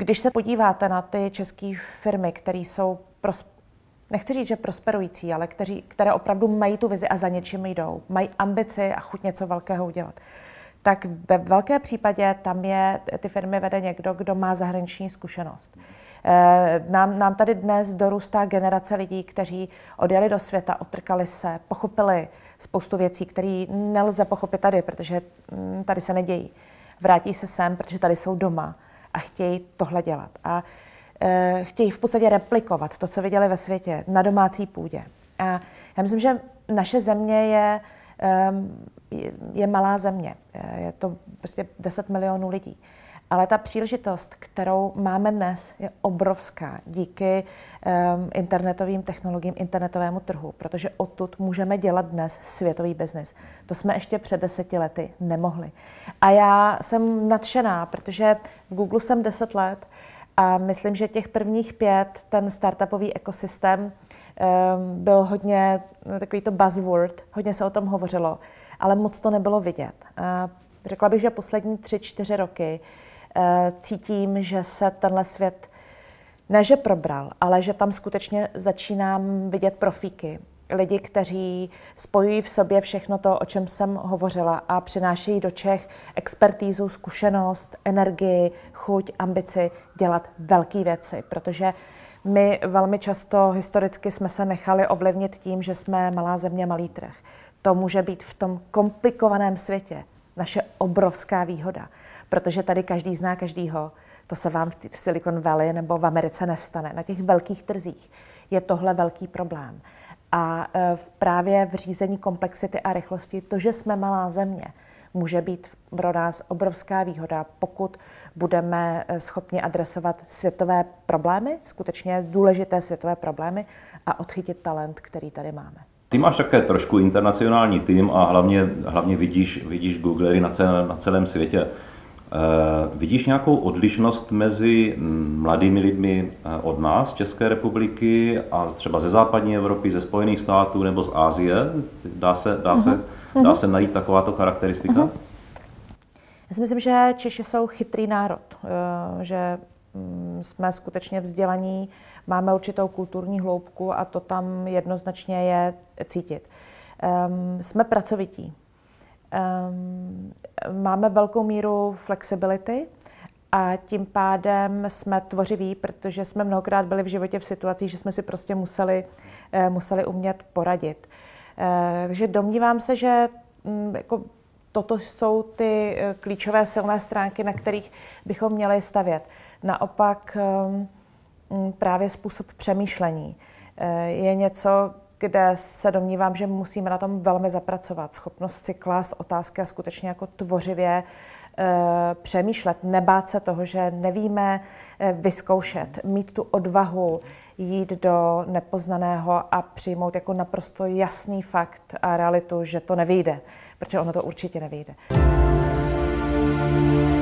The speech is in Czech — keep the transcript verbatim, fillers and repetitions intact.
Když se podíváte na ty české firmy, které jsou, pros, nechci říct, že prosperující, ale kteří, které opravdu mají tu vizi a za něčím jdou, mají ambici a chuť něco velkého udělat, tak ve velké případě tam je, ty firmy vede někdo, kdo má zahraniční zkušenost. Nám, nám tady dnes dorůstá generace lidí, kteří odjeli do světa, otrkali se, pochopili spoustu věcí, které nelze pochopit tady, protože tady se nedějí. Vrátí se sem, protože tady jsou doma a chtějí tohle dělat. A e, chtějí v podstatě replikovat to, co viděli ve světě, na domácí půdě. A já myslím, že naše země je, je, je malá země. Je to prostě deset milionů lidí. Ale ta příležitost, kterou máme dnes, je obrovská díky um, internetovým technologiím, internetovému trhu, protože odtud můžeme dělat dnes světový biznis. To jsme ještě před deseti lety nemohli. A já jsem nadšená, protože v Google jsem deset let a myslím, že těch prvních pět, ten startupový ekosystém um, byl hodně takový to buzzword, hodně se o tom hovořilo, ale moc to nebylo vidět. A řekla bych, že poslední tři, čtyři roky cítím, že se tenhle svět ne, že probral, ale že tam skutečně začínám vidět profíky. Lidi, kteří spojují v sobě všechno to, o čem jsem hovořila a přinášejí do Čech expertízu, zkušenost, energii, chuť, ambici dělat velké věci, protože my velmi často historicky jsme se nechali ovlivnit tím, že jsme malá země, malý trh. To může být v tom komplikovaném světě naše obrovská výhoda. Protože tady každý zná každýho. To se vám v Silicon Valley nebo v Americe nestane. Na těch velkých trzích je tohle velký problém. A právě v řízení komplexity a rychlosti, to, že jsme malá země, může být pro nás obrovská výhoda, pokud budeme schopni adresovat světové problémy, skutečně důležité světové problémy a odchytit talent, který tady máme. Ty máš také trošku internacionální tým a hlavně, hlavně vidíš, vidíš Googlery na, cel, na celém světě. Uh, vidíš nějakou odlišnost mezi mladými lidmi od nás, České republiky, a třeba ze západní Evropy, ze Spojených států nebo z Asie? Dá se, dá se, uh-huh. dá se najít takováto charakteristika? Uh-huh. Já si myslím, že Češi jsou chytrý národ, že jsme skutečně vzdělaní, máme určitou kulturní hloubku a to tam jednoznačně je cítit. Um, jsme pracovití. Um, máme velkou míru flexibility a tím pádem jsme tvořiví, protože jsme mnohokrát byli v životě v situacích, že jsme si prostě museli, uh, museli umět poradit. Uh, takže domnívám se, že um, jako toto jsou ty uh, klíčové silné stránky, na kterých bychom měli stavět. Naopak um, právě způsob přemýšlení uh, je něco, kde se domnívám, že musíme na tom velmi zapracovat. Schopnost si klást otázky a skutečně jako tvořivě e, přemýšlet, nebát se toho, že nevíme, e, vyzkoušet, mít tu odvahu jít do nepoznaného a přijmout jako naprosto jasný fakt a realitu, že to nevyjde, protože ono to určitě nevyjde.